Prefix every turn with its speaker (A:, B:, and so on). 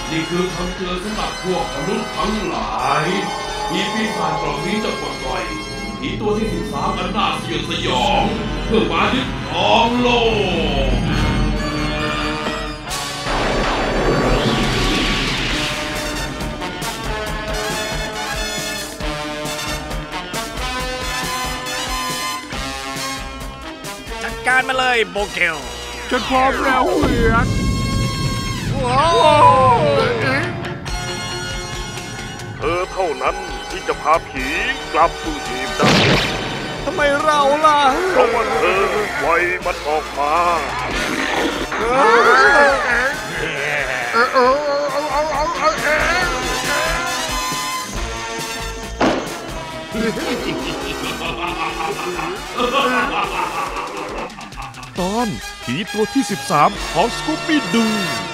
A: นี่คือคำเตือนสำหรับพวกมนุษย์ทั้งหลายผีปีศาจกล่องนี้จะปลดปล่อยผีตัวที่13อันน่าสยดสยองเพื่อมายึดครองโลก
B: จัดการมาเลยโบเกล
C: ฉันพร้อมแล้วเพื่อน
D: เธอเท่านั้นที่จะพาผีกลับสู่ทีมได้
C: ทำไมเราล่ะ
D: เพราะว่าเธอปล่อยมันออกมา
C: ตอนผีตัวที่13ของสกูปปี้ดู